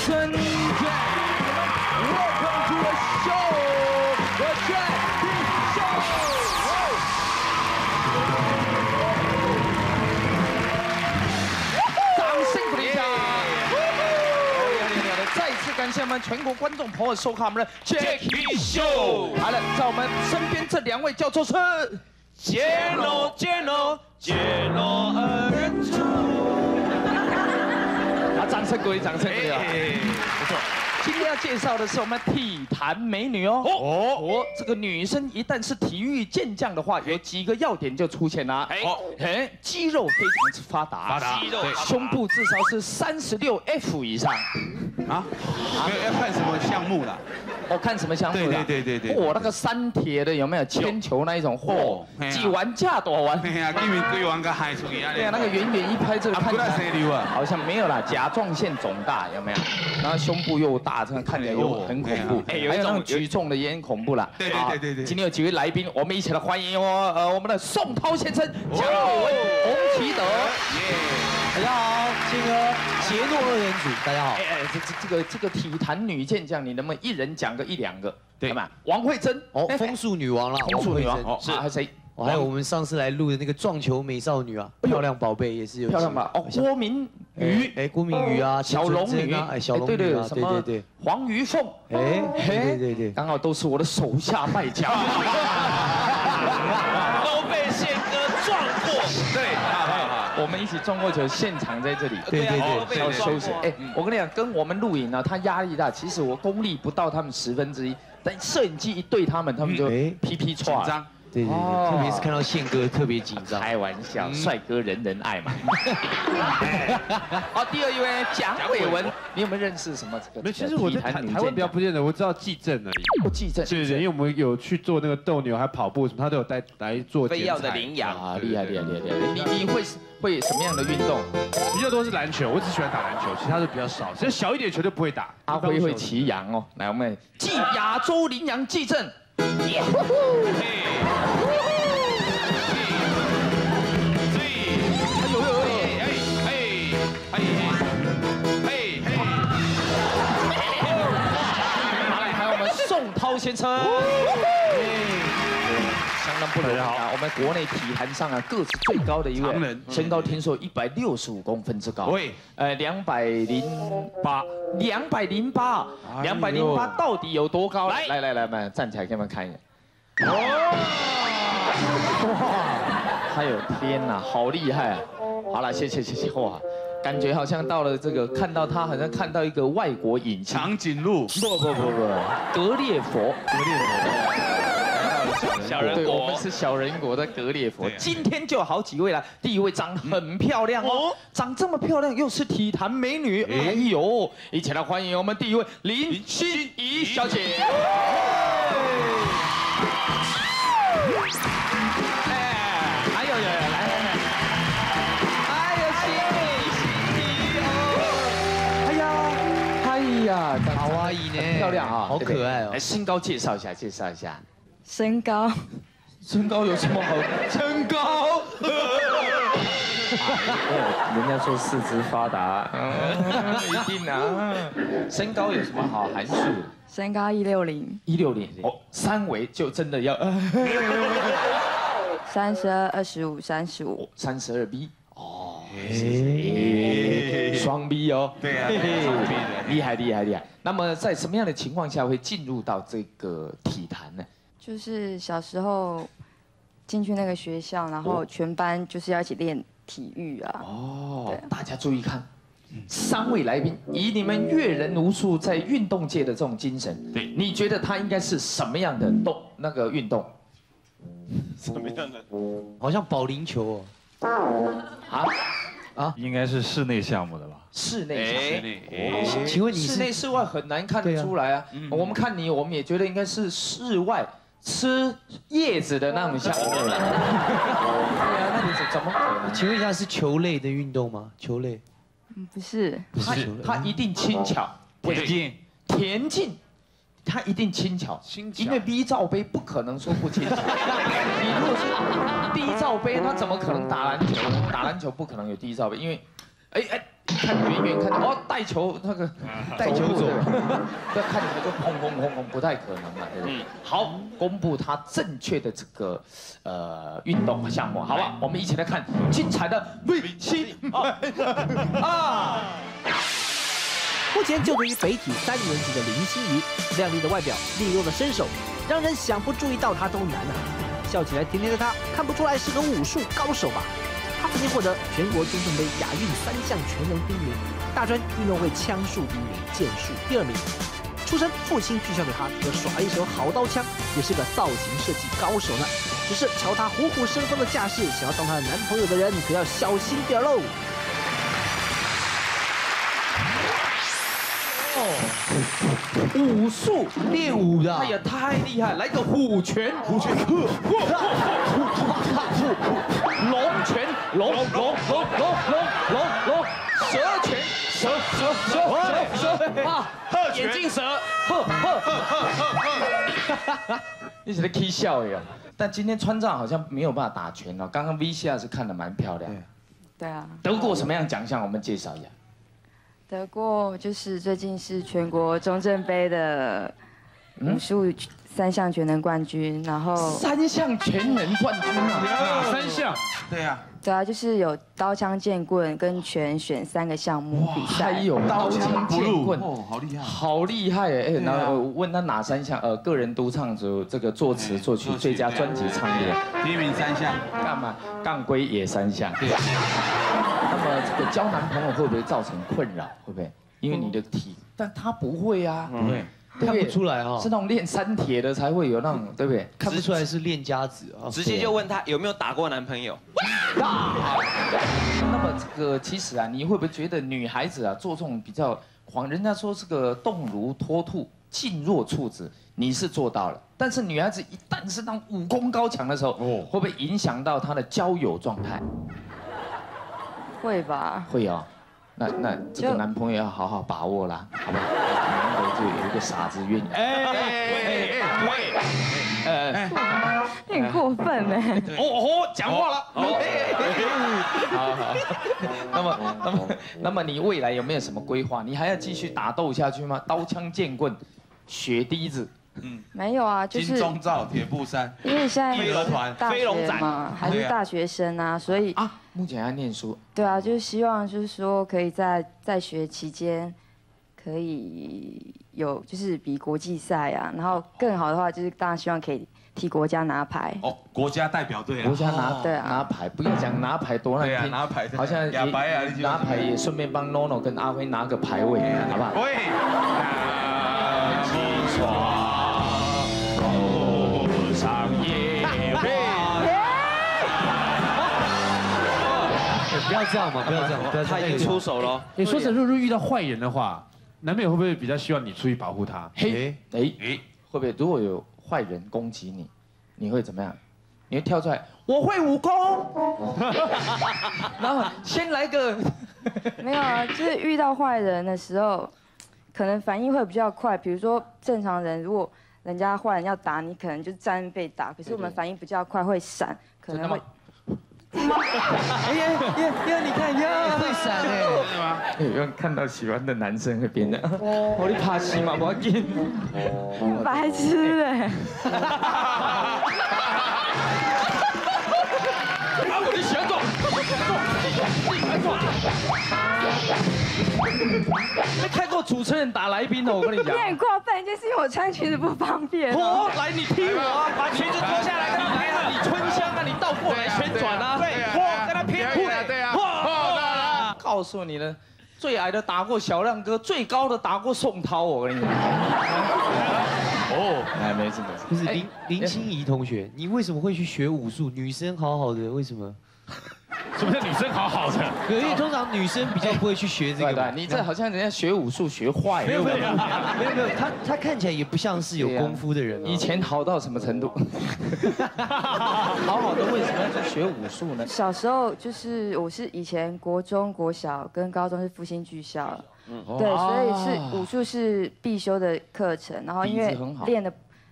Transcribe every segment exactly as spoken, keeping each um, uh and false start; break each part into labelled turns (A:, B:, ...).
A: Ladies and gentlemen, welcome to the show, the Jack Show。掌声鼓励一下！再次感谢我们全国观众朋友收看我们的 Jacky Show。好了，在我们身边这两位叫做是杰罗杰罗杰罗二人组。啊，掌声鼓励，掌声鼓励啊！不错。今天要介绍的是我们体坛美女哦。哦哦，这个女生一旦是体育健将的话，有几个要点就出现了。哎，哎，肌肉非常之发达，
B: 发达，
A: 肌肉，胸部至少是三十六 F 以上。
B: 啊，没有要看什么项目啦？
A: 哦，看什么项目啦？
B: 对对对对对。
A: 哦，那个三铁的有没有铅球那一种？嚯，几玩架多玩。
B: 对呀，因为规玩个嗨出去啊。
A: 对啊，那个远远一拍，这个看起来
B: 啊，
A: 好像没有啦，甲状腺肿大有没有？然后胸部又大，这样看起来又很恐怖。哎，有一种举重的也很恐怖啦。
B: 对对对对对。
A: 今天有几位来宾，我们一起来欢迎哦，呃，我们的宋涛先生、蒋伟文、洪奇德。
C: 大家好，谢哥，杰诺二人组，大家好。
A: 哎哎，这这这个这个体坛女健将，你能不能一人讲个一两个？
C: 对
A: 嘛？王惠珍，
C: 哦，风速女王啦，
A: 风速女王，
C: 是
A: 还有谁？
C: 还有我们上次来录的那个撞球美少女啊，漂亮宝贝也是有。
A: 漂亮吧？哦，郭明宇，
C: 哎，郭明宇啊，
A: 小龙女
C: 啊，哎，小龙女啊，对对对，
A: 黄瑜凤，
C: 哎，对对对，
A: 刚好都是我的手下败将，都被宪哥撞过。对，我们一起撞过球，现场在这里。
C: 对对对，
A: 要休息。哎，我跟你讲，跟我们录影呢，他压力大，其实我功力不到他们十分之一，但摄影机一对他们，他们就噼噼唰。
B: 紧张。
C: 对对对，特别是看到宪哥特别紧张。
A: 开玩笑，帅哥人人爱嘛。好，第二位蒋伟文，你有没有认识什么这个？
D: 没，其实我在台台湾比较不见得，我知道季正而已。
A: 不季正，
D: 对对，因为我们有去做那个斗牛，还跑步什么，他都有带来做。
A: 非要的领养啊，厉害厉害厉害厉害！你你会会什么样的运动？
D: 比较多是篮球，我只喜欢打篮球，其他都比较少。其实小一点球就不会打。
A: 阿辉会骑羊哦，来我们季亚洲羚羊季正。耶！宋涛先生，相当不容易啊！我们国内体坛上啊，个子最高的一位，身高听说一百六十五公分之高，对，呃，两百零八，两百零八，两百零八到底有多高？来来来来，我们站起来给我们看一眼。哇！哎呦天哪，好厉害啊！好了，谢谢谢谢哇。感觉好像到了这个，看到他好像看到一个外国影星
B: 长颈鹿，
A: 不不不不，格列佛，
B: 格列佛，
A: 小人国，我们是小人国的格列佛。今天就有好几位了，第一位长得很漂亮哦，长这么漂亮又是体坛美女，哎呦，一起来欢迎我们第一位林心怡小姐。哎，还有有有来来来。呀，
C: 卡哇伊呢？
A: 漂亮啊，
C: 好可爱哦！
A: 来，身高介绍一下，介绍一下。
E: 身高，
A: 身高有什么好？身高。人家说四肢发达，一定啊。身高有什么好函数？
E: 身高一六零。
A: 一六零哦，三围就真的要。
E: 三十二、二十五、三十五。
A: 三十二 B。哦，双 B 哦，
B: 对啊，
A: 厉害厉害厉害。那么在什么样的情况下会进入到这个体坛呢？
E: 就是小时候进去那个学校，然后全班就是要一起练体育啊。
A: 哦，大家注意看，三位来宾以你们阅人无数在运动界的这种精神，对，你觉得他应该是什么样的动那个运动？
F: 什么样的？
C: 好像保龄球哦。
A: 啊
F: 啊，应该是室内项目的吧？
A: 室内项目，
B: 室内。
C: 请问你
A: 室内室外很难看得出来啊。我们看你，我们也觉得应该是室外吃叶子的那种项目。对啊，那你怎么可能？
C: 请问一下，是球类的运动吗？球类？
E: 嗯，不是。
A: 他他一定轻巧。
F: 田径。
A: 田径。他一定轻巧，因为 B 罩杯不可能说不轻巧。你如果是 D 罩杯，他怎么可能打篮球呢？打篮球不可能有 D 罩杯，因为，哎哎， 看远远看到哦带球那个带球走，这看起来就轰轰轰轰，不太可能嘛，对不对？好，公布他正确的这个呃运动项目，好不好？我们一起来看精彩的 V 七啊！
G: 目前就读于北体三年级的林心怡，靓丽的外表、利落的身手，让人想不注意到她都难啊。笑起来甜甜的她，看不出来是个武术高手吧？她曾经获得全国中正杯亚运三项全能第一名，大专运动会枪术第一名，剑术第二名。出身父亲巨匠的她，除了耍一手好刀枪，也是个造型设计高手呢。只是瞧她虎虎生风的架势，想要当她的男朋友的人可要小心点喽。
A: 武术
C: 练武的，
A: 哎呀，太厉害！来个虎拳，虎拳，龙拳，龙龙龙龙龙龙龙，蛇拳，蛇蛇蛇蛇蛇啊，眼镜蛇，呵呵呵，一直在 K 笑呀。但今天川藏好像没有办法打拳哦，刚刚 V C R 是看得蛮漂亮。
E: 对啊。
A: 得过什么样奖项？我们介绍一下。
E: 得过就是最近是全国中正杯的武术三项全能冠军，然后
A: 三项全能冠军啊，
D: 哪三项？
B: 对呀，
E: 对啊，就是有刀枪剑棍跟拳选三个项目比赛。
A: 还有刀枪剑棍，
B: 哦，好厉害，
A: 好厉害哎！然后问他哪三项？呃，个人独唱组这个作词作曲最佳专辑唱演，
B: 第一名三项，
A: 干嘛？杠龟也三项。对。那么这个交男朋友会不会造成困扰？会不会？因为你的体，但他不会啊，
C: 不会，看不出来哈，
A: 是那种练三铁的才会有那种，对不对？
C: 看不出来是练家子啊。
H: 直接就问他有没有打过男朋友。
A: 那么这个其实啊，你会不会觉得女孩子啊做这种比较黄？人家说这个动如脱兔，静若处子，你是做到了。但是女孩子一旦是当武功高强的时候，哦，会不会影响到她的交友状态？
E: 会吧？
A: 会哦。那那这个男朋友要好好把握啦，好不好？难得就有一个傻子愿意。哎哎哎哎
E: 哎！你很过分哎！
A: 哦哦，讲话了。好好。那么那么那么你未来有没有什么规划？你还要继续打斗下去吗？刀枪剑棍，血滴子。
E: 嗯，没有啊，就是
B: 金钟罩、铁布衫，
E: 因为现在
B: 飞龙团、
E: 大学嘛，还是大学生啊，所以
A: 啊，目前还念书。
E: 对啊，就是希望就是说可以在在学期间，可以有就是比国际赛啊，然后更好的话就是当然希望可以替国家拿牌。
B: 哦，国家代表队啊，
A: 国家拿
E: 对啊
A: 拿牌，不要讲拿牌多难听，
B: 拿牌
A: 好像也拿牌也顺便帮 NONO 跟阿辉拿个牌位，好不好？
B: 喂，起床。
C: 不要这样嘛，不要这样，不要
H: 他已经出手了。
D: 你说，如果遇到坏人的话，男朋友会不会比较希望你出去保护他？
A: 嘿，哎哎，会不会如果有坏人攻击你，你会怎么样？你会跳出来，我会武功，然后先来个，
E: 没有啊，就是遇到坏人的时候，可能反应会比较快。比如说正常人如果人家坏人要打你，可能就站被打，可是我们反应比较快，会闪，可能会。哎
C: 呀呀呀！你看呀，会闪哎，
B: 是吗？
A: 有人看到喜欢的男生会变的，我你怕死嘛，我紧。
E: 白痴哎！
A: 啊，我的旋转，没看过主持人打来宾的，我跟你讲。
E: 你很过分，就是因为我穿裙子不方便。
A: 哦，来你踢我啊，把裙子脱下来跟他拍啊，你春香啊，你倒过来旋转啊，对，嚯，跟他拼คู่的，对啊，嚯，告诉你呢，最矮的打过小亮哥，最高的打过宋涛，我跟你讲。哦，哎，没事没事。
C: 不是林林心怡同学，你为什么会去学武术？女生好好的，为什么？
D: 什么叫女生好好的？
C: 因为通常女生比较不会去学这个。
A: 对，你这好像人家学武术学坏了。
C: 没有没有没有没有没有，他他看起来也不像是有功夫的人。
A: 以前好到什么程度？好好的为什么要去学武术呢？
E: 小时候就是我是以前国中、国小跟高中是复兴剧校。对，所以是武术是必修的课程，然后因为练的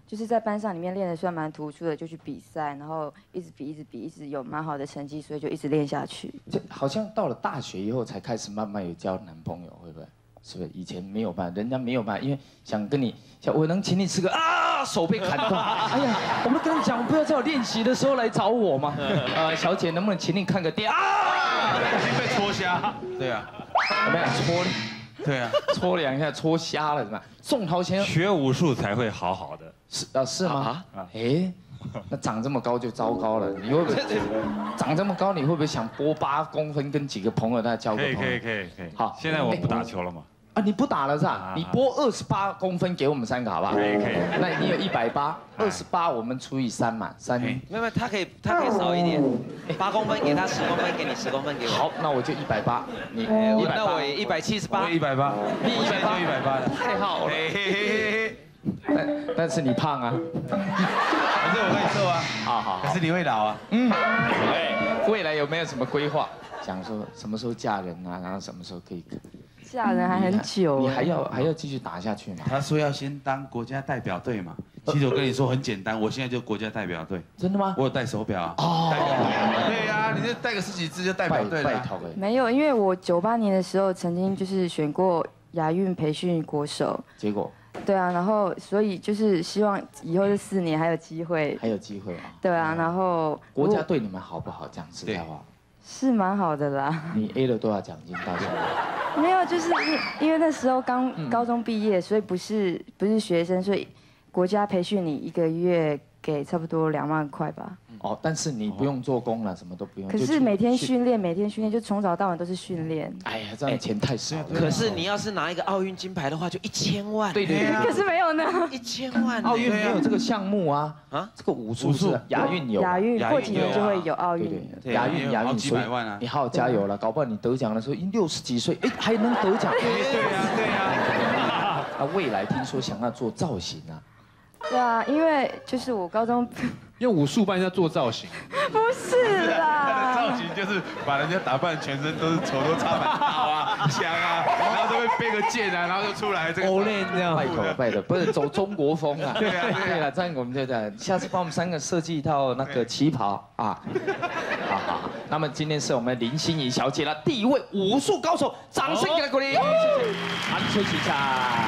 E: 就是在班上里面练的算蛮突出的，就去比赛，然后一直比一直比，一直有蛮好的成绩，所以就一直练下去。
A: 这好像到了大学以后才开始慢慢有交男朋友，会不会？是不是以前没有办法，人家没有办法，因为想跟你，想我能请你吃个啊，手被砍断，哎呀，我们跟你讲，不要在我练习的时候来找我嘛。呃，小姐，能不能请你看个电啊？
B: 已经被戳瞎。对啊，
A: 有没有戳？
B: 对啊，
A: 戳两下戳瞎了，是吧？宋涛先生
F: 学武术才会好好的，
A: 是啊是吗？啊，哎，那长这么高就糟糕了，你会不会长这么高？你会不会想拨八公分跟几个朋友再交个朋友？
F: 可以可以可以可以。
A: 好，
F: 现在我不打球了嘛。
A: 啊，你不打了是吧？你拨二十八公分给我们三个好不好？
F: 可以可以。
A: 那你有一百八，二十八我们除以三嘛，三。
H: 没有没有，他可以他可以少一点，八公分给他，十公分给你，十公分给我。
A: 好，那我就一百八，你一百八，
H: 那我也一百七十八，
B: 一百八，
A: 你一百八，
B: 一百八，
A: 太好了。但但是你胖啊，
B: 反正我跟你瘦啊，
A: 好好。
B: 可是你会老啊。
A: 嗯，对，未来有没有什么规划？想说什么时候嫁人啊，然后什么时候可以？
E: 嫁人还很久，
A: 你还要还要继续打下去吗？
B: 他说要先当国家代表队嘛。其实我跟你说很简单，我现在就国家代表队。
A: 真的吗？
B: 我有戴手表啊。哦。对呀，你就戴个十几只就代表队了。
E: 没有，因为我九八年的时候曾经就是选过亚运培训国手，
A: 结果。
E: 对啊，然后所以就是希望以后这四年还有机会。
A: 还有机会啊。
E: 对啊，然后
A: 国家对你们好不好？讲实在话。
E: 是蛮好的啦。
A: 你 A 了多少奖金？到现在？
E: 没有，就是因因为那时候刚高中毕业，所以不是不是学生，所以国家培训你一个月给差不多两万块吧。
A: 哦，但是你不用做工了，什么都不用。
E: 可是每天训练，每天训练，就从早到晚都是训练。
A: 哎呀，这样钱太少。
H: 可是你要是拿一个奥运金牌的话，就一千万。
A: 对对对。
E: 可是没有呢。
H: 一千万。
A: 奥运没有这个项目啊。啊？这个武术是亚运有。
E: 亚运过几年就会有奥运。
A: 对亚运亚运，所以你好好加油了，搞不好你得奖的时候，已经六十几岁，哎，还能得奖。
B: 对呀对呀。
A: 那未来听说想要做造型啊？
E: 对啊，因为就是我高中。
D: 用武术帮人家做造型，
E: 不是啦，
B: 造型就是把人家打扮全身都是头都插满刀啊、枪啊，然后都会背个剑啊，然后就出来这个。
A: 欧练这样，拜托拜托，不是走中国风啊。
B: 对啊
A: 对了，这样我们就这样，下次帮我们三个设计一套那个旗袍啊。好好好，那么今天是我们林心怡小姐的第一位武术高手，掌声给她鼓励，谢谢。好，休息一下。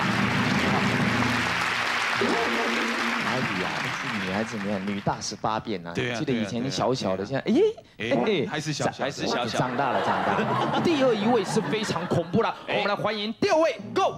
A: 哪里啊？女孩子，你看女大十八变啊！
B: 对啊，
A: 记得以前小小的，现在哎
B: 哎还是小，
H: 还是小小，
A: 长大了，长大了。第二一位是非常恐怖的，我们来欢迎第二位 ，Go！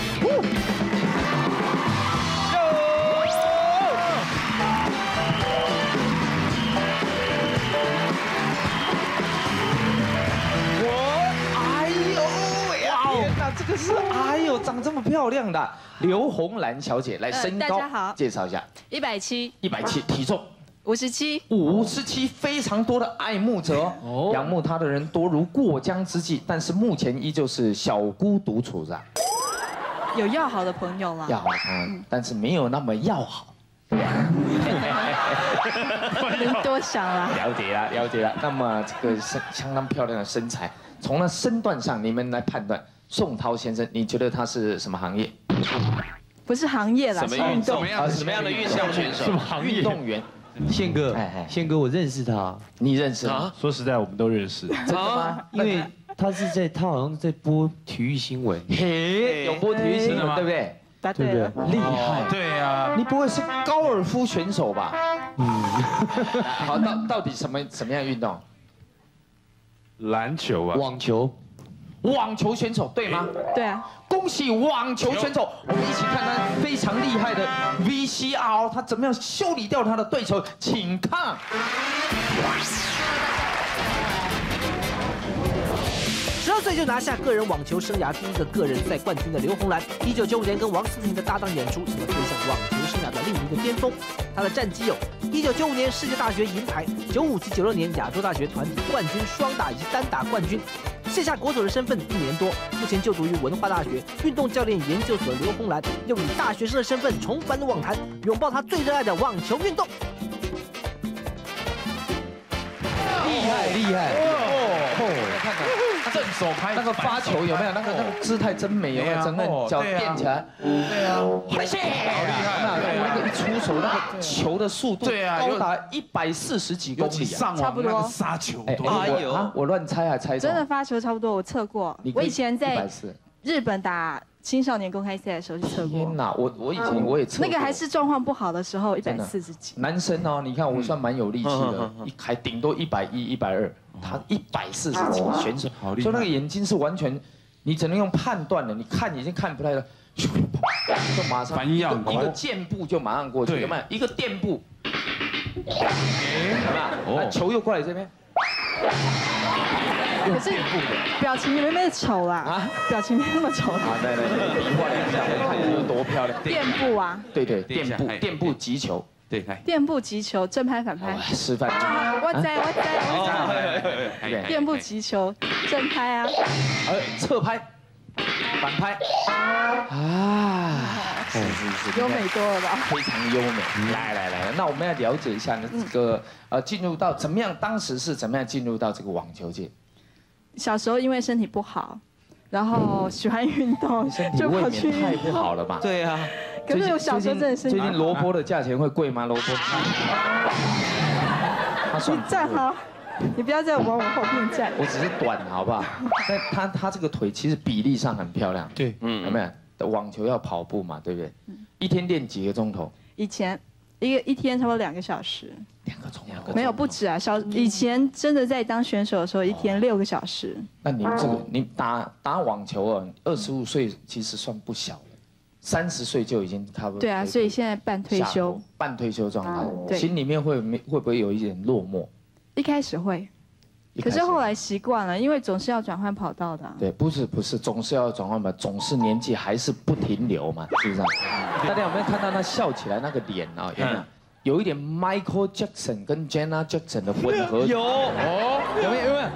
A: 这个是哎呦，长这么漂亮的刘红兰小姐，来身高，大家好，介绍一下，
I: 一百七，
A: 一百七，体重
I: 五十七，
A: 五十七，非常多的爱慕者哦，仰慕她的人多如过江之鲫，但是目前依旧是小孤独处着，
I: 有要好的朋友啦，
A: 要好的朋友，但是没有那么要好，
I: 您多想了，
A: 了解了，了解了，那么这个身相当漂亮的身材，从那身段上，你们来判断。宋涛先生，你觉得他是什么行业？
I: 不是行业啦，
H: 什么运动？啊，什么样的运动选手？
A: 什么行业？运动员。
C: 宪哥，哎宪哥，我认识他，
A: 你认识他？
F: 说实在，我们都认识。
A: 真的吗？
C: 因为他是在，他好像在播体育新闻。
A: 嘿，有播体育新闻，对不对？
I: 答对了，
A: 厉害。
B: 对呀，
A: 你不会是高尔夫选手吧？嗯。好，到到底什么什么样运动？
F: 篮球啊，
C: 网球。
A: 网球选手对吗？
I: 对啊，
A: 恭喜网球选手！我们一起看他非常厉害的 V C R， 他怎么样修理掉他的对手？请看。
G: 十二岁就拿下个人网球生涯第一个个人赛冠军的刘红兰，一九九五年跟王思婷的搭档演出，成了推向网球生涯的另一个巅峰。她的战绩有：一九九五年世界大学银牌，九五及九六年亚洲大学团体冠军双打以及单打冠军。卸下国手的身份一年多，目前就读于文化大学运动教练研究所的刘红兰，又以大学生的身份重返网坛，拥抱她最热爱的网球运动。
A: 厉害厉害！哦，看看正
B: 手拍
A: 那个发球有没有？那个那个姿态真美，有没有？整个脚垫起来，
B: 对啊，
A: 好厉害！那个一出手，那个球的速度高达一百四十几公里啊，
B: 差不多。杀球，
A: 哎呦，我乱猜还猜中？
I: 真的发球差不多，我测过。我以前在日本打青少年公开赛的时候去测过。
A: 天哪，我我以前我也测过。
I: 那个还是状况不好的时候，一百四十几。
A: 男生哦，你看我算蛮有力气的，一还顶多一百一、一百二，他一百四十几选手，所以那个眼睛是完全，你只能用判断的，你看已经看不太了，就马上
B: 反应要
A: 一个箭步就马上过去，有没有？一个垫步，有没有？球又过来这边。
I: 可是表情没那么丑啦，啊，表情没那么丑。
A: 啊，对对对，比划两下，看有多漂亮。
I: 垫步啊，
A: 对对，垫步，垫步击球，对，来。
I: 垫步击球，正拍反拍。
A: 示范。
I: 我在，我在，我在。垫步击球，正拍啊。
A: 呃，侧拍，反拍。啊，是是是，
I: 优美多了吧？
A: 非常优美。来来来，那我们要了解一下呢，这个呃，进入到怎么样？当时是怎么样进入到这个网球界？
I: 小时候因为身体不好，然后喜欢运动，
A: 就跑去太不好了吧？
H: 对啊。
I: 可是我小时候真的是。
A: 最近萝卜的价钱会贵吗？萝卜。
I: 你站好，你不要再往我后面站。
A: 我只是短，好不好？但他他这个腿其实比例上很漂亮。对，嗯，有没有？网球要跑步嘛，对不对？一天练几个钟头？
I: 以前一个一天差不多两个小时。
A: 两个钟头？
I: 没有不止啊，小以前真的在当选手的时候，一天六个小时。
A: 那你这个你打打网球啊，二十五岁其实算不小了，三十岁就已经差不多。
I: 对啊，所以现在半退休。
A: 半退休状态，心里面会没会不会有一点落寞？
I: 一开始会。可是后来习惯了，因为总是要转换跑道的。
A: 对，不是不是，总是要转换嘛，总是年纪还是不停留嘛，是不是？大家有没有看到他笑起来那个脸啊？有没有？有一点 Michael Jackson 跟 Janet Jackson 的混合。
H: 有
A: 哦，有没有？有没有？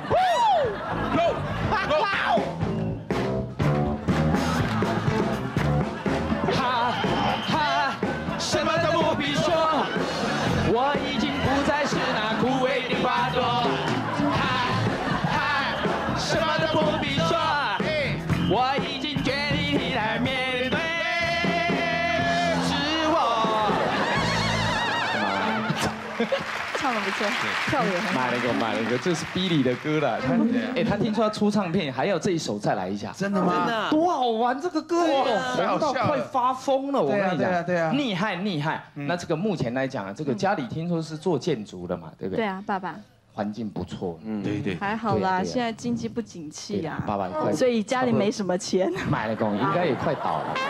A: 哈哈，什么都不必说，我已经不再是那枯萎的花朵。什么都不必说，我已经决定来面对是我。
I: 唱得不错，跳得也很好。
A: 买了一个，买了一个，这是 Billy 的歌了。他，哎，他听说要出唱片，还要这一首再来一下。
B: 真的吗？
H: 真的。
A: 多好玩这个歌哦，红到快发疯了。我跟你讲，
B: 对啊，对啊，
A: 厉害厉害。那这个目前来讲啊，这个家里听说是做建筑的嘛，对不对？
I: 对啊，爸爸。
A: 环境不错，嗯，对对，
I: 还好啦，现在经济不景气呀，
A: 八百块，
I: 所以家里没什么钱。
A: 买了工应该也快倒了。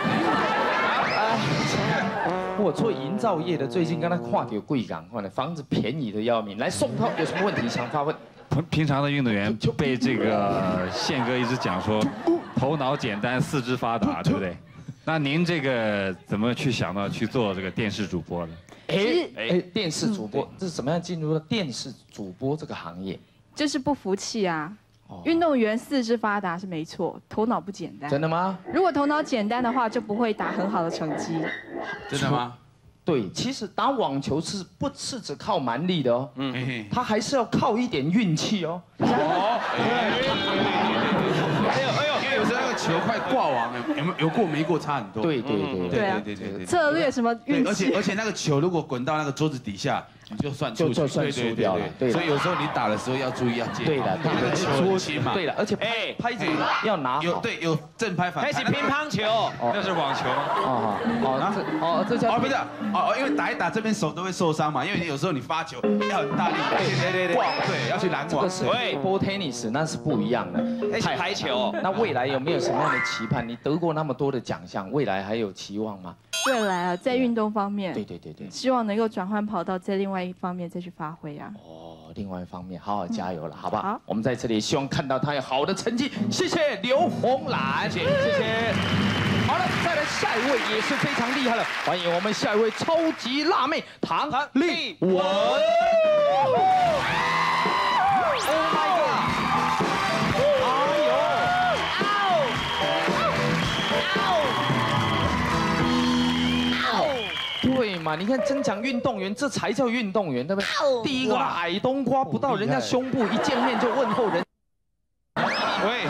A: 我做营造业的，最近跟他跨掉贵港，换的房子便宜的要命。来，宋涛有什么问题想发问？
F: 平常的运动员被这个宪哥一直讲说，头脑简单，四肢发达，对不对？那您这个怎么去想到去做这个电视主播呢？
A: 哎哎，电视主播这是怎么样进入了电视主播这个行业？
I: 就是不服气啊！运动员四肢发达是没错，头脑不简单。
A: 真的吗？
I: 如果头脑简单的话，就不会打很好的成绩。
B: 真的吗？
A: 对，其实打网球是不是只靠蛮力的哦？嗯，他还是要靠一点运气哦。哦，
B: 哎呦哎呦，因为有时候那个球快挂网了，有没有有过没过差很多？
A: 对对对
I: 对
B: 对对对，
I: 策略什么运气，
B: 而且而且那个球如果滚到那个桌子底下，你就算
A: 就就算输掉了。对，
B: 所以有时候你打的时候要注意要接。
A: 对的，
B: 那个球轻嘛。
A: 对了，而且哎拍子要拿好。
B: 有对有正拍反拍。
H: 开始乒乓球，
F: 那是网球吗？
A: 哦哦这哦这叫
B: 哦不是哦，因为打一打这边手都会受伤嘛，因为有时候你发球要很大力，对对对对，要去拦网。
A: 对，波 tennis 那是不一样的。
H: 排排球。
A: 那未来有没有什么样的期盼？你得过那么多的奖项，未来还有期望吗？
I: 未来啊，在运动方面，
A: 对对对对，
I: 希望能够转换跑道，在另外一方面再去发挥啊。
A: 哦，另外一方面，好好加油了，好不好？
I: 好，
A: 我们在这里希望看到他有好的成绩。谢谢刘红兰，谢谢谢谢。好了，再来下一位也是非常厉害了，欢迎我们下一位超级辣妹唐丽文。Oh my god！ 对嘛？你看争抢运动员，这才叫运动员，对不对？第一个矮冬瓜不到人家胸部，一见面就问候人。喂。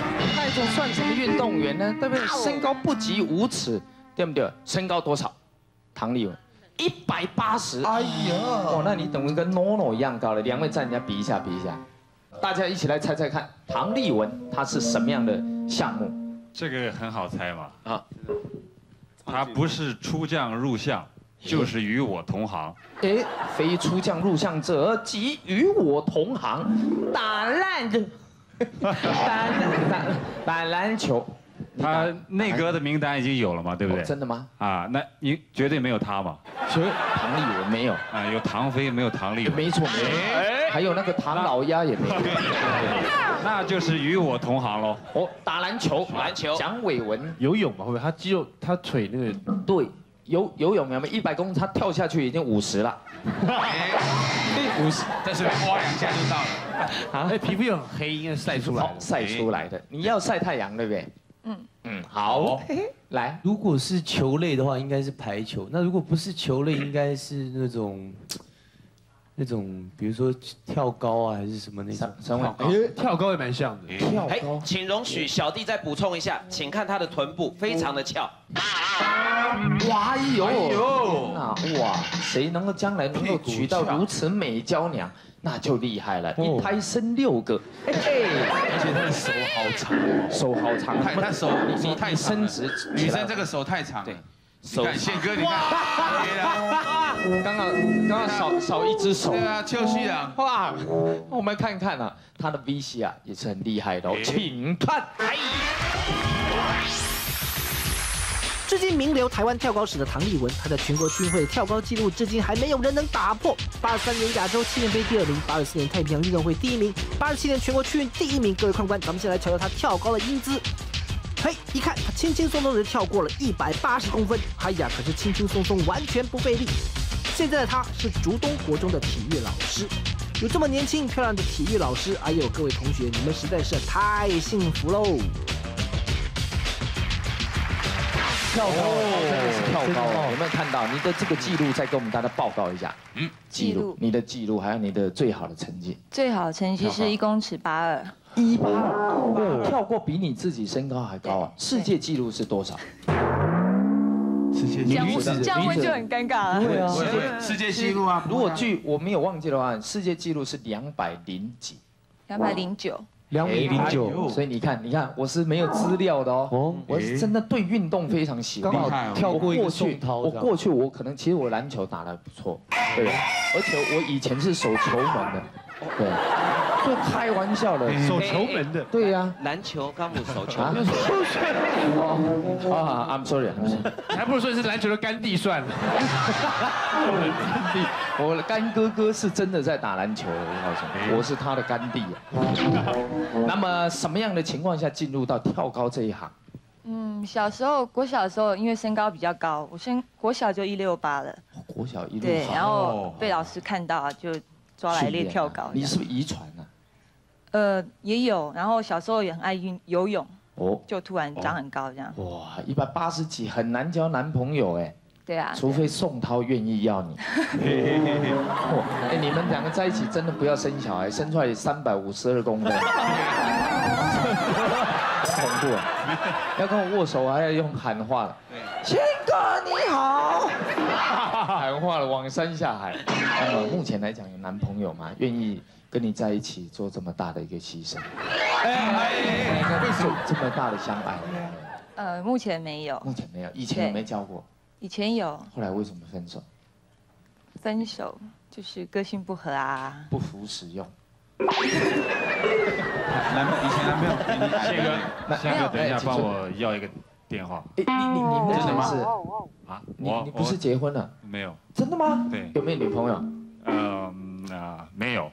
A: 种算什么运动员呢？对不对？身高不及五尺，对不对？身高多少？唐丽文一百八十。哎呀，哦，那你等于跟 NONO 一样高了。两位站人家比一下，比一下，大家一起来猜猜看，唐丽文她是什么样的项目？
F: 这个很好猜嘛。啊，他不是出将入相。 就是与我同行，
A: 哎，非出将入相者，即与我同行，打篮的，打打打篮球。
F: 他内阁的名单已经有了嘛，对不对？
A: 真的吗？
F: 啊，那你绝对没有他嘛？
A: 所以唐丽文没有
F: 啊，有唐飞没有唐丽文？
A: 没错，没有。还有那个唐老鸭也没有。
F: 那就是与我同行喽。
A: 哦，打篮球，
H: 篮球。
A: 蒋伟文
D: 游泳嘛，会不会？他肌肉，他腿那个
A: 对。 游游泳有没有一百公尺？他跳下去已经五十了，
B: 五十，但是哗两下就到了。
D: 啊，哎，皮肤又很黑，应该晒出来，
A: 晒出来的。你要晒太阳，对不对？嗯嗯，好，来。
C: 如果是球类的话，应该是排球；那如果不是球类，应该是那种那种，比如说跳高啊，还是什么那种。
A: 三位，
D: 哎，跳高也蛮像的。
A: 跳高。
H: 哎，请容许小弟再补充一下，请看他的臀部非常的翘。
A: 哇哟！那哇，谁能够将来能够娶到如此美娇娘，那就厉害了，一胎生六个。嘿嘿，
B: 而且他的手好长，
A: 手好长，
B: 太他手你手太
A: 伸直，
B: 女生这个手太长。对，手宪哥你看，
A: 刚刚刚刚少少一只手。
B: 对啊，邱西郎。
A: 哇，我们看看啊，他的 V C 啊也是很厉害的哦，请看。
G: 至今名留台湾跳高史的唐丽文，她的全国区运会跳高纪录至今还没有人能打破。八十三年亚洲七年杯第二名，八十四年太平洋运动会第一名，八十七年全国区运第一名。各位看官，咱们先来瞧瞧她跳高的英姿。嘿，一看她轻轻松松的跳过了一百八十公分，哎呀，可是轻轻松松，完全不费力。现在的她是竹东国中的体育老师，有这么年轻漂亮的体育老师，哎呦，各位同学，你们实在是太幸福喽！
A: 跳高，真的是跳高，有没有看到？你的这个记录再跟我们大家报告一下。嗯，记录，你的记录，还有你的最好的成绩。
E: 最好的成绩是一公尺八二。
A: 一八二，跳过比你自己身高还高啊！世界纪录是多少？
E: 世界纪录这样会就很尴尬了。
A: 对啊，
B: 世界世界纪录啊！
A: 如果据我没有忘记的话，世界纪录是两百零几。
E: 两百零九。
C: 两米零九，
A: 所以你看，你看，我是没有资料的哦。我是真的对运动非常喜欢。
C: 刚好跳过一个宋涛。
A: 我过去我可能其实我篮球打得不错，对，而且我以前是守球门的，对，就开玩笑的，
D: 守球门的。
A: 对呀，
H: 篮球刚不守球。啊
A: ，I'm sorry，
D: 还不如说是篮球的干弟算了。
A: 干弟，我的干哥哥是真的在打篮球的，我告诉你，我是他的干弟。那么什么样的情况下进入到跳高这一行？
E: 嗯，小时候国小的时候，因为身高比较高，我身国小就一六八了。
A: 国小一六八。
E: 对，然后被老师看到就抓来练跳高。
A: 你是不是遗传啊？
E: 呃，也有，然后小时候也很爱运游泳，哦，就突然长很高这样。
A: 哇，一百八十几很难交男朋友哎。
E: 对啊，
A: 除非宋涛愿意要你。哎，你们两个在一起真的不要生小孩，生出来三百五十二公分，恐怖啊！要跟我握手还要用喊话的，宪哥你好，喊话了往山下海。那么目前来讲有男朋友吗？愿意跟你在一起做这么大的一个牺牲？哎，为什么这么大的相爱？
E: 呃，目前没有。
A: 目前没有，以前有没交过？
E: 以前有，
A: 后来为什么分手？
E: 分手就是个性不合啊，
A: 不服使用。
B: 男朋友以前男朋友，
F: 宪哥，宪哥，等一下帮我要一个电话。
A: 哎，你你你
B: 真的吗？
F: 啊，
A: 你你不是结婚了？
F: 没有。
A: 真的吗？
F: 对。
A: 有没有女朋友？
F: 嗯啊，没有。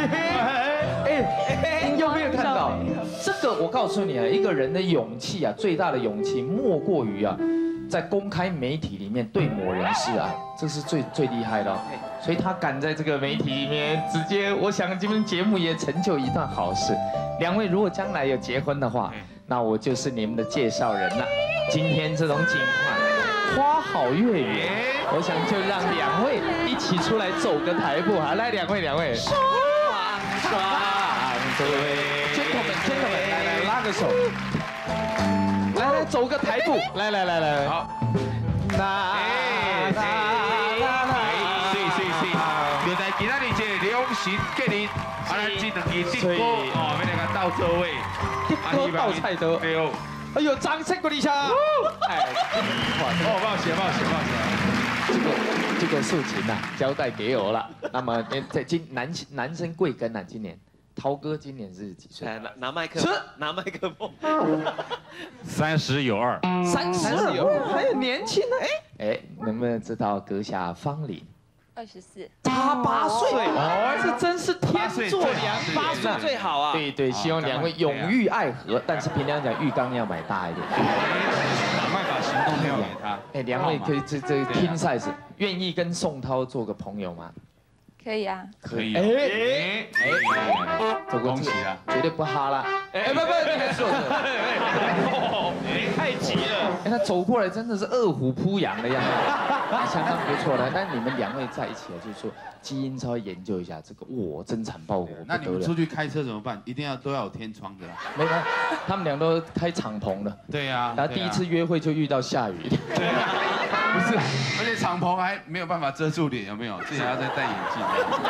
A: 哎，你有没有看到这个？我告诉你啊，一个人的勇气啊，最大的勇气莫过于啊。 在公开媒体里面对某人示爱，这是最最厉害的哦。所以他敢在这个媒体里面直接，我想这边节目也成就一段好事。两位如果将来有结婚的话，那我就是你们的介绍人了。今天这种景况，花好月圆，我想就让两位一起出来走个台步。好，来，两位，两位，双双对，gentlemen gentlemen，来来拉个的手，来来走个台步，来来来来，好，那哎哎，
B: 是是是，就在今仔日这两神节日，啊，咱这两支电锅哦，要来个到座位，
A: 电锅倒菜的，
B: 对哦，
A: 哎呦，掌声鼓励一下，哎，
B: 哦，抱歉抱歉抱歉。
A: 这个这个事情呐、啊，交代给我了。那么，在今男男生贵庚啊？今年涛哥今年是几岁？
H: 拿拿麦克，拿麦克风。
F: 三十有二。
A: 三十有二，还有年轻呢。哎哎，能不能知道阁下芳龄？
E: 二十四，
A: 差八岁哦，这真是天作良
H: 八岁最好啊。
A: 对对，希望两位永浴爱河，但是平常讲浴缸要买大一点。
B: 赶快把行动票给他。
A: 哎，两位可以这这 king size， 愿意跟宋涛做个朋友吗？
E: 可以啊。
B: 可以。哎哎哎，
A: 这
B: 恭喜啊！
A: 绝对不哈啦。哎不不，你还说
H: 哎，太急了。
A: 哎，他走过来真的是饿虎扑羊的样子，相当不错的。但你们两位在一起啊，就是说基因稍微研究一下，这个哇真残爆火。
B: 那你们出去开车怎么办？一定要都要有天窗的。
A: 没有，他们俩都开敞篷的。
B: 对呀。
A: 然后第一次约会就遇到下雨。
B: 对啊。不是，而且敞篷还没有办法遮住脸，有没有？自己还要再戴眼镜。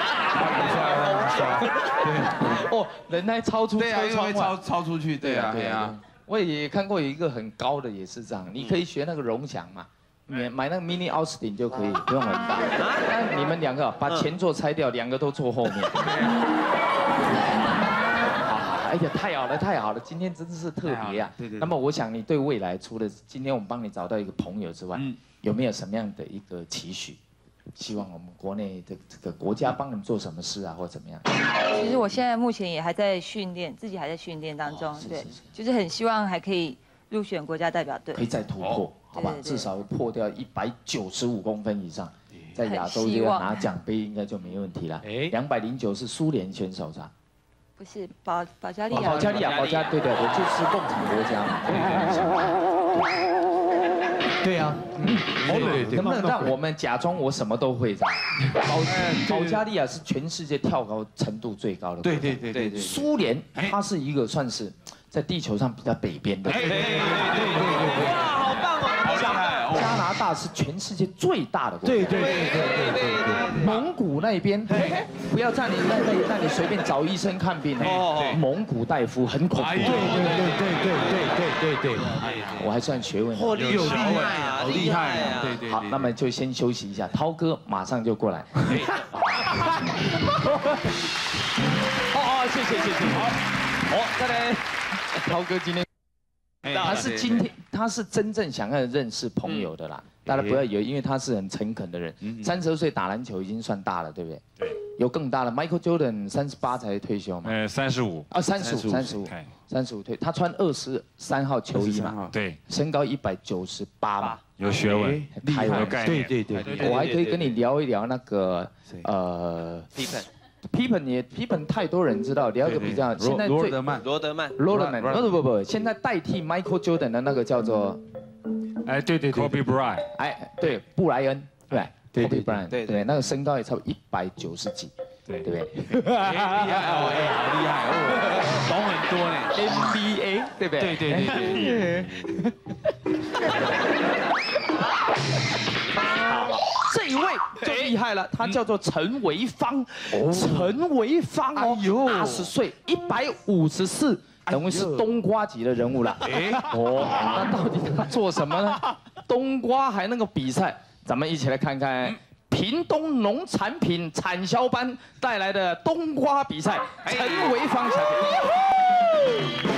A: 对。哦，人还超出车窗外，
B: 超超出去。对啊，对啊。
A: 我也看过有一个很高的，也是这样。你可以学那个荣翔嘛，买买那个 mini Austin 就可以，不用很大。那你们两个把前座拆掉，两个都坐后面。哎呀，太好了，太好了！今天真的是特别啊。对对。那么我想你对未来，除了今天我们帮你找到一个朋友之外，有没有什么样的一个期许？希望我们国内的这个国家帮你做什么事啊，或怎么样？
E: 其实我现在目前也还在训练，自己还在训练当中，对，就是很希望还可以入选国家代表队，
A: 可以再突破，好吧？至少破掉一百九十五公分以上，在亚洲这个拿奖杯应该就没问题了。两百零九是苏联选手是吧？
E: 不是保保加利亚，
A: 保加利亚，保加对对对，就是共产国家嘛。对啊，嗯，对对，能不能让我们假装我什么都会？这样，保保加利亚是全世界跳高程度最高的。
B: 对对对对对。
A: 苏联它是一个算是在地球上比较北边的。对对对对
H: 对。哇，好棒哦！
A: 加拿大是全世界最大的国家。
C: 对对对对对对。
A: 蒙古那边，不要在你那那那里随便找医生看病哦。蒙古大夫很恐怖。对对对对对对对对对。我还算学问。
B: 有厉害啊，好厉害啊！对对。
A: 好，那么就先休息一下，涛哥马上就过来。哦哦，谢谢谢谢。好，好，再来，涛哥今天。他是今天，他是真正想要认识朋友的啦。大家不要以为，因为他是很诚恳的人。三十二岁打篮球已经算大了，对不对？对。有更大的 ，Michael Jordan 三十八才退休嘛？
F: 呃，三十五。
A: 啊，三十五，三十五，三十五退。他穿二十三号球衣嘛？
F: 对。
A: 身高一百九十八嘛？
F: 有学问，
A: 厉害，
F: 有概念。
C: 对对对。
A: 我还可以跟你聊一聊那个呃。Pippen 也 Pippen 太多人知道，聊一个比较现在最
B: 罗德曼
H: 罗德曼
A: 罗德曼不不不，现在代替 Michael Jordan 的那个叫做，
F: 哎对对 Kobe Bryant，
A: 哎对布莱恩对
C: 对
A: Kobe Bryant 对对那个身高也差不多一百九十几，对对不对？
B: 厉害哦，哎好厉害哦，懂很多呢
A: ，N B A 对不对？
B: 对对对对。
A: 这一位就厉害了，他叫做陈维芳，陈维芳哦，八十岁，一百五十四，等于是冬瓜级的人物了。哎，哦，那到底他做什么呢？冬瓜还能够比赛，咱们一起来看看屏东农产品产销班带来的冬瓜比赛，陈维芳小姐。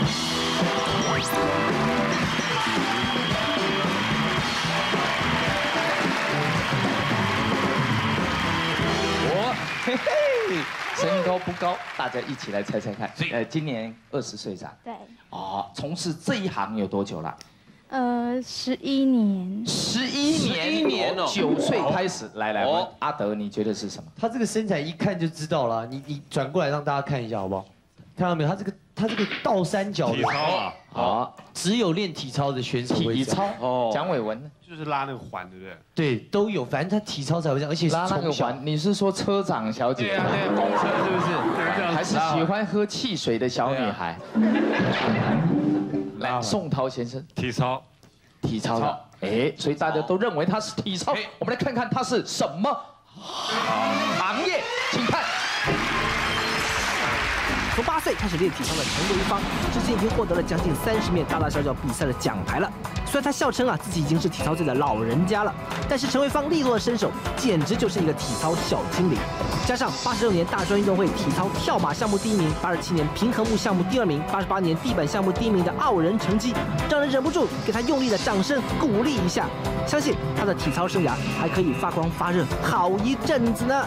A: 嘿嘿，身高不高，大家一起来猜猜看。呃，今年二十岁是吧？
J: 对。
A: 哦，从事这一行有多久了？
J: 呃，十一年。
A: 十一年，十一年哦，九岁开始。来来，阿德，你觉得是什么？
C: 他这个身材一看就知道了，你你转过来让大家看一下好不好？ 看到没有？他这个他这个倒三角
F: 体操啊，
C: 好，只有练体操的选手会
A: 体操哦。蒋伟文
B: 就是拉那个环，对不对？
C: 对，都有，反正他体操才会这样，而且
A: 拉那个环，你是说车长小姐？
B: 对啊，对，公车是不是？
A: 还是喜欢喝汽水的小女孩？来，宋涛先生，
F: 体操，
A: 体操的，哎，所以大家都认为他是体操。我们来看看他是什么行业，请看。
G: 从八岁开始练体操的陈维芳，至今已经获得了将近三十面大大小小比赛的奖牌了。虽然他笑称啊自己已经是体操界的老人家了，但是陈维芳利落的身手，简直就是一个体操小精灵。加上八十六年大专运动会体操跳马项目第一名，八十七年平衡木项目第二名，八十八年地板项目第一名的傲人成绩，让人忍不住给他用力的掌声鼓励一下。相信他的体操生涯还可以发光发热好一阵子呢。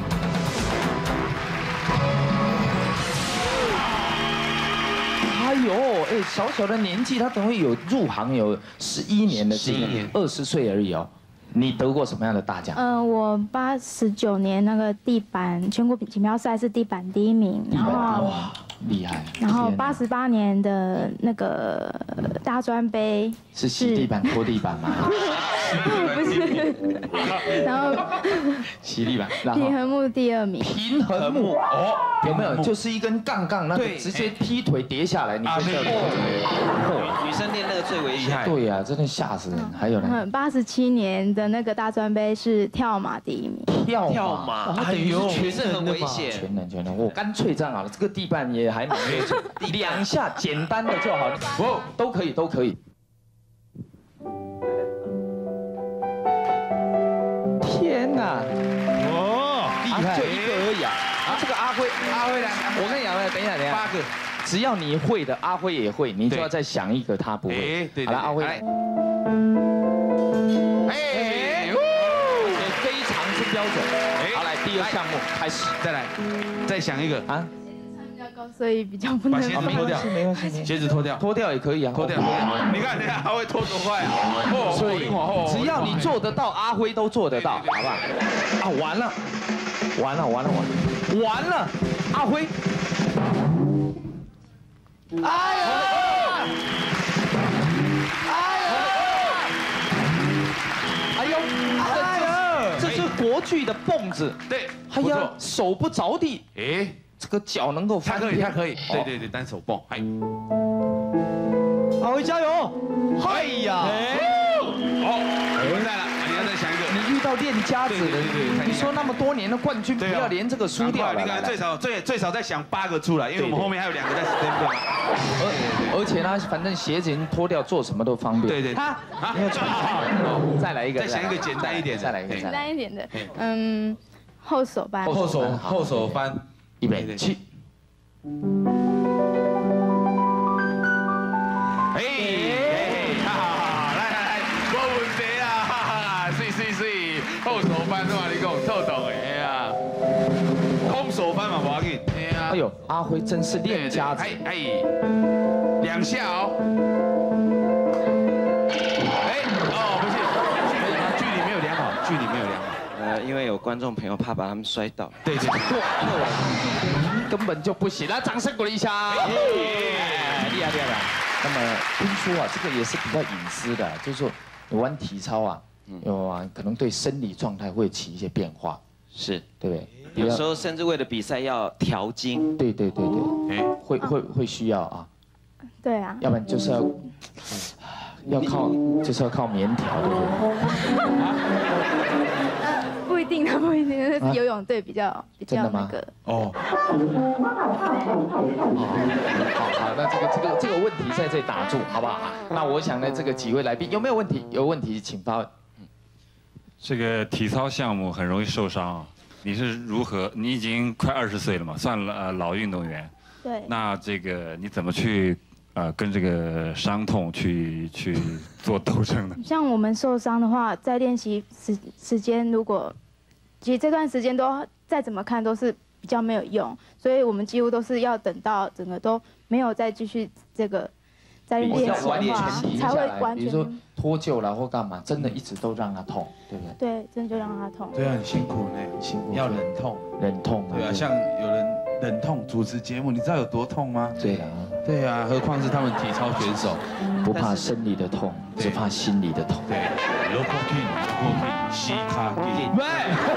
A: 哎呦，哎，小小的年纪，他等于有入行有十一年的经验，二十岁而已哦。你得过什么样的大奖？
J: 嗯、呃，我八十九年那个地板全国锦标赛是地板第一名，然后
A: 哇，厉害。
J: 然后八十八年的那个大专杯
A: 是洗地板拖地板吗？
J: 不是，然后
A: 洗地板，
J: 平衡木第二名。
A: 平衡木哦，有没有？就是一根杠杠，那个直接劈腿跌下来，你就知道。
H: 女生练那个最危险。
A: 对呀，真的吓死人。还有呢？
J: 八十七年的那个大专杯是跳马第一名。
A: 跳
C: 跳马，
A: 哎呦，
H: 全是很危险。
A: 全能全能，我干脆这样好了，这个地板也还蛮危险，两下简单的就好了，哦，都可以都可以。天哪！哦，厉害，就一个而已啊！啊，这个阿辉，阿辉来，我跟你讲，等一下，等一下，八个，只要你会的，阿辉也会，你就要再想一个他不会。对，好了，阿辉来。哎，非常之标准。好，来第二项目开始，
B: 再来，再想一个啊。
J: 所以比较不能。
B: 把鞋子脱掉，
A: 没关系，
B: 鞋子脱掉，
A: 脱掉也可以啊，
B: 脱掉，脱掉。你看，你看，他会脱多快啊！
A: 所以只要你做得到，阿辉都做得到，好不好？啊，完了，完了，完了，完了，完了，阿辉，哎呦，哎呦，哎呦，这是国剧的蹦子，
B: 对，
A: 哎呀，手不着地，哎。这个脚能够翻，
B: 他可以，他可以，对对对，单手蹦，哎，
C: 阿辉加油！
A: 哎呀，
B: 好，回来了，你要再想一个，
A: 你遇到练家子的，你说那么多年的冠军，不要连这个输掉了。
B: 你看最少最最少再想八个出来，因为我们后面还有两个在 stand by。
A: 而而且呢，反正鞋子已经脱掉，做什么都方便。对对，他没有穿好，再来一个，
B: 再想一个简单一点的，
A: 再来一个
J: 简单一点的，嗯，后手翻，
B: 后手后手翻。
A: 预备起！
B: 哎，哈哈，来来来，没问题啊，哈哈，水水水，后手翻的话，你讲透懂的，哎呀，空手翻嘛不要紧，哎呀，
A: 哎呦，阿辉真是练家子，
B: 哎哎，两下哦，哎，哦不是，距离没有量好，距离没有量好，
H: 呃，因为有观众朋友怕把他们摔倒，
B: 对对对。
A: 根本就不行，来，掌声鼓励一下！厉害厉害厉害！那么听说啊，这个也是比较隐私的，就是说你玩体操啊，有啊，可能对生理状态会起一些变化，
H: 是
A: 对不对？
H: 有时候甚至为了比赛要调经，
A: 对对对对，哎，会会会需要啊，
J: 对啊，
A: 要不然就是要要靠就是要靠棉条，对不对？
J: 不一定，不一定，游泳队比较比较那个
A: 哦。好好，那这个这个这个问题在这里打住，好不好？那我想呢，这个几位来宾有没有问题？有问题请发问。
F: 这个体操项目很容易受伤啊，你是如何？你已经快二十岁了嘛，算了老运动员。
J: 对。
F: 那这个你怎么去呃跟这个伤痛去去做斗争呢？
J: 像我们受伤的话，在练习时时间如果。其实这段时间都再怎么看都是比较没有用，所以我们几乎都是要等到整个都没有再继续这个在练习的话，才会完全。比如说
A: 脱臼了或干嘛，真的一直都让它痛，对不对？
J: 对，真的就让它痛。
B: 对啊，很辛苦呢，辛苦，要忍痛，
A: 忍痛。
B: 对啊，像有人忍痛主持节目，你知道有多痛吗？
A: 对啊，
B: 对啊，何况是他们体操选手，
A: 不怕生理的痛，只怕心理的痛。
B: 对 ，local king， local king， 西卡 king，
A: 喂，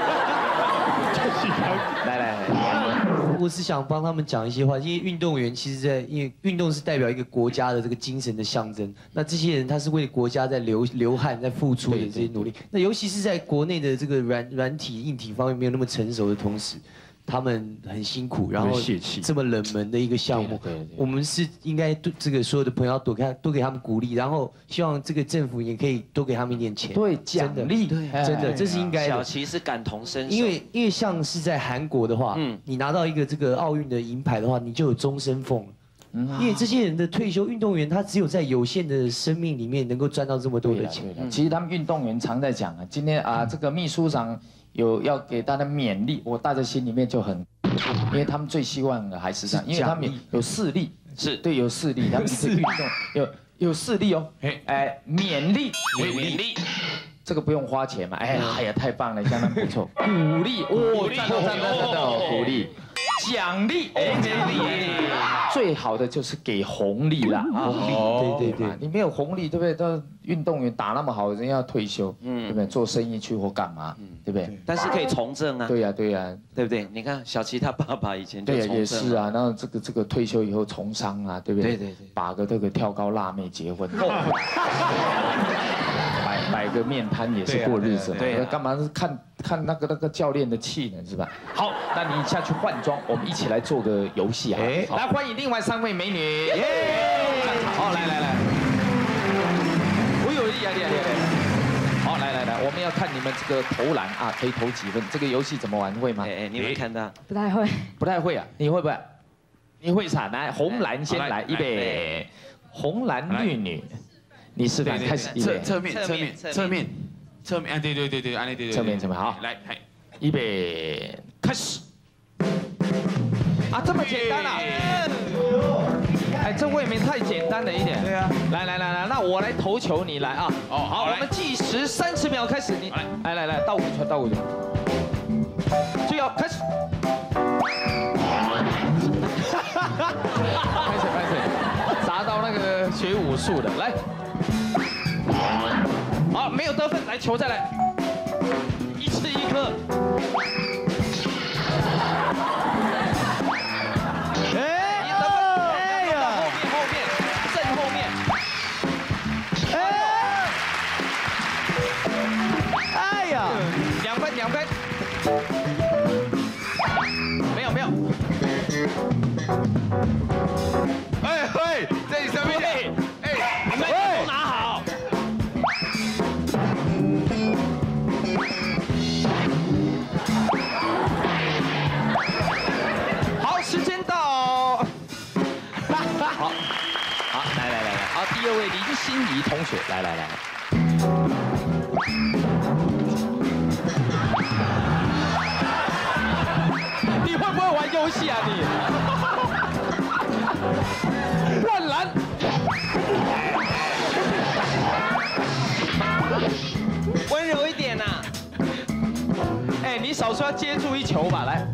A: 来来来，
C: 我是想帮他们讲一些话，因为运动员其实在，因为运动是代表一个国家的这个精神的象征。那这些人他是为国家在流流汗，在付出的这些努力。那尤其是在国内的这个软软体、硬体方面没有那么成熟的同时，他们很辛苦，然后这么冷门的一个项目，我们是应该对这个所有的朋友要多给多给他们鼓励，然后希望这个政府也可以多给他们一点钱，
A: 对，奖励，
C: 真的这是应该的。
H: 小齐是感同身受，
C: 因为因为像是在韩国的话，嗯，你拿到一个这个奥运的银牌的话，你就有终身俸了。因为这些人的退休运动员，他只有在有限的生命里面能够赚到这么多的钱。
A: 其实他们运动员常在讲啊，今天啊，这个秘书长有要给大家勉励，我大家心里面就很，因为他们最希望的还是这样，因为他们有视力，是对有视力，他们是运动有有视力哦，哎，勉励
H: 勉励。
A: 这个不用花钱嘛？哎哎呀，太棒了，相当不错。鼓励，哦，赞赞赞赞赞，鼓励。奖励，哎，奖励，最好的就是给红利啦，红利，对对对，你没有红利，对不对？到运动员打那么好，人要退休，嗯，对不对？做生意去或干嘛，对不对？
H: 但是可以从政啊，
A: 对呀对呀，
H: 对不对？你看小齐他爸爸以前就从政，
A: 对，也是啊。然后这个这个退休以后从商啊，对不对？
H: 对对对，
A: 把个这个跳高辣妹结婚。摆摆个面摊也是过日子嘛，对，干嘛是看看那个那个教练的气呢，是吧？好，那你下去换装，我们一起来做个游戏啊！来欢迎另外三位美女，耶！好，来来来，我有厉害厉害厉害！好，来来来，我们要看你们这个投篮啊，可以投几分？这个游戏怎么玩？会吗？
H: 哎哎，你们看到？
E: 不太会，
A: 不太会啊？你会不会？你会啥？来，红蓝先来，预备，红蓝绿女。你示范开始，
B: 侧侧面侧面侧面侧面，啊对对对对，啊对对对，
A: 侧面侧面好，
B: 来，
A: 预备开始。啊，这么简单啊！哎，这未免太简单了一点。对啊。来来来来，那我来投球，你来啊。哦，好，我们计时三十秒开始。你来来来，倒五传倒五传。最后开始。开始开始，砸到那个学武术的来。好，没有得分，来球再来，一次一颗。哎，你得分，哎呀，后面后面，正后面。哎，哎呀，两分两分。没有没有。
B: 哎喂，这里上面，哎，你们都拿好。
A: 好，时间到。好，好，来来来来，好，第二位林心怡同学，来来来。你会不会玩游戏啊你？灌篮。
H: 温柔一点呐。
A: 哎，你少说要接住一球吧，来。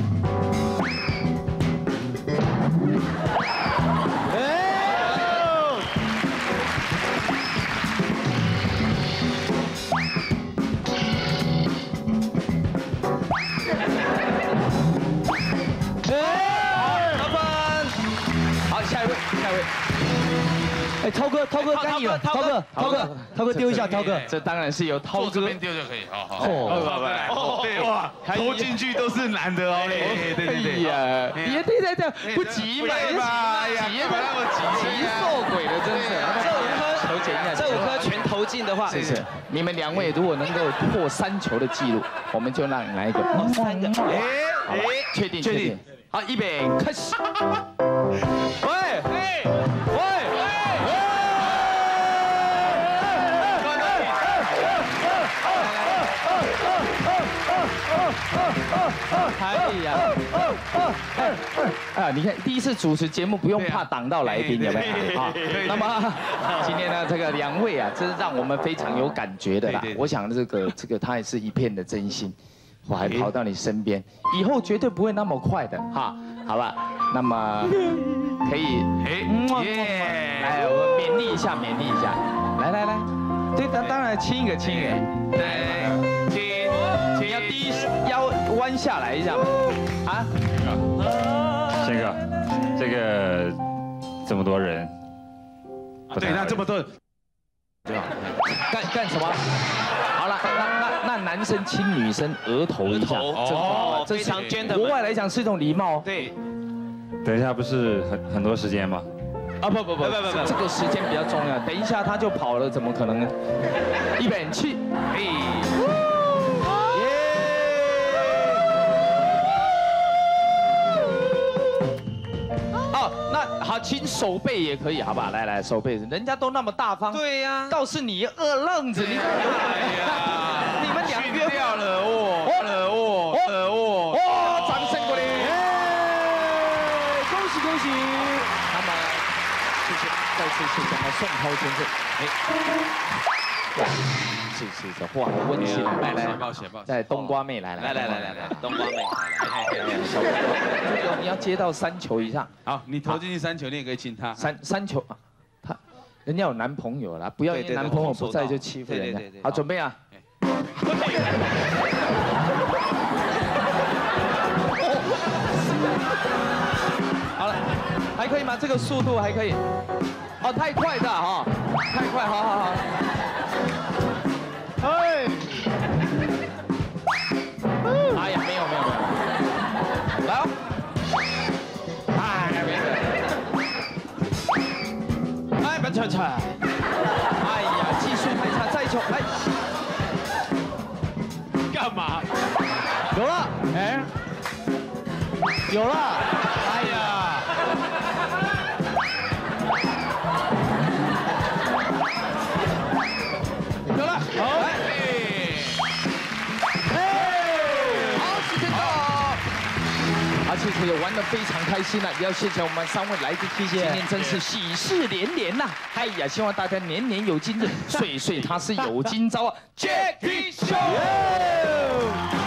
C: 哎，涛哥，涛哥该你了，涛哥，涛哥，涛哥丢一下，涛哥，
A: 这当然是由涛哥
B: 这边丢就可以，好好。哦，对哇，投进去都是难的哦，对对对对
A: 呀，别对对对，不急嘛，急嘛，急嘛，那么急，急受鬼了，真是。
H: 这五颗，投减一下，这五颗全投进的话，
A: 是是。你们两位如果能够破三球的记录，我们就让你来一个。
H: 哦，三个。哎
A: 哎，确定确定。好，预备开始。喂，哎，喂。哎呀！啊，你看第一次主持节目不用怕挡到来宾，有没有？啊，那么今天呢，这个两位啊，这是让我们非常有感觉的啦。我想这个这个他也是一片的真心，我还跑到你身边，以后绝对不会那么快的哈。 好吧？那么可以，哎，耶！来，我勉励一下，勉励一下。来来来，这当当然亲一个亲一个，来亲亲，要低腰弯下来一下嘛，啊？
F: 宪哥，这个这么多人，
B: 对，那这么多人，
A: 对吧？干干什么？好了，那那那男生亲女生额头一下，
H: 哦，非常 gentleman。
A: 国外来讲是一种礼貌。
H: 对。
F: 等一下，不是很很多时间吗？
A: 啊不不不不不，这个时间比较重要。等一下他就跑了，怎么可能呢？一本气，哎，耶！哦，那好，亲手背也可以，好不好？来来，手背，人家都那么大方。
H: 对呀。
A: 倒是你二愣子，你哎呀，你们俩约
B: 掉了哦，了哦，了哦，
A: 哦，掌声鼓励。恭喜！那么，谢谢，再次谢谢我们宋涛先生。哎，哇，是是是，画的温馨。来来，
B: 抱歉抱歉，
A: 在冬瓜妹来来
H: 来来来来来，冬瓜妹，
A: 小冬瓜，这个你要接到三球以上。
B: 好，你投进去三球，你也可以亲他。
A: 三三球啊，他人家有男朋友了，不要因为男朋友不在就欺负人家。好，准备啊。好了，还可以吗？这个速度还可以。哦，太快的哈，太快，好好好。哎，哎呀，没有没有没有，来哦。哎，没有。哎，不错错。哎呀，技术太差，再一球，来。干嘛？有了，哎，有了。哎呀。有了，好，来，哎，好，时间到。而且这个玩得非常开心了，也要谢谢我们三位来宾，谢谢，今年真是喜事连连呐！哎呀，希望大家年年有今日，岁岁他是有今朝啊 ！Jackie Show。